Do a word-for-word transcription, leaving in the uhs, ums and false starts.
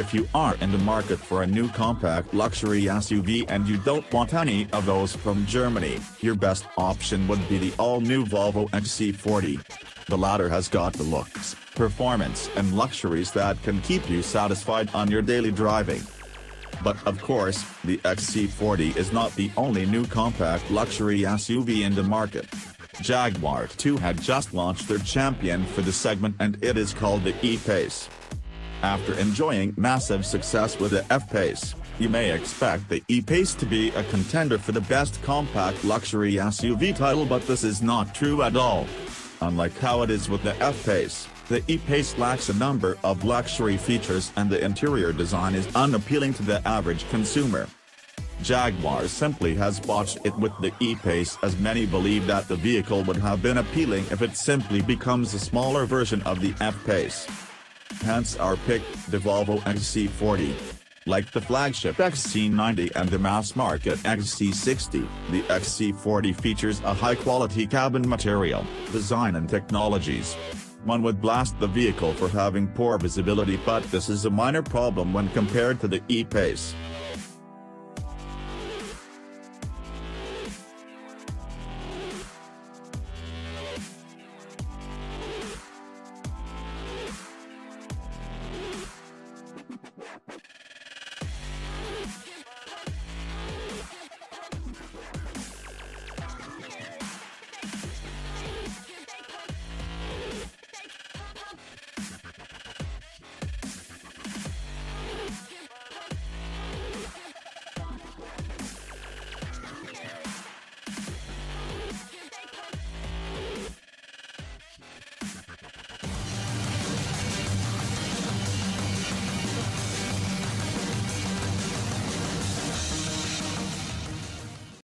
If you are in the market for a new compact luxury S U V and you don't want any of those from Germany, your best option would be the all-new Volvo X C forty. The latter has got the looks, performance and luxuries that can keep you satisfied on your daily driving. But of course, the X C forty is not the only new compact luxury S U V in the market. Jaguar too had just launched their champion for the segment, and it is called the E-Pace. After enjoying massive success with the F-Pace, you may expect the E-Pace to be a contender for the best compact luxury S U V title, but this is not true at all. Unlike how it is with the F-Pace, the E-Pace lacks a number of luxury features and the interior design is unappealing to the average consumer. Jaguar simply has botched it with the E-Pace, as many believe that the vehicle would have been appealing if it simply becomes a smaller version of the F-Pace. Hence our pick, the Volvo X C forty. Like the flagship X C ninety and the mass-market X C sixty, the X C forty features a high-quality cabin material, design and technologies. One would blast the vehicle for having poor visibility, but this is a minor problem when compared to the E-Pace.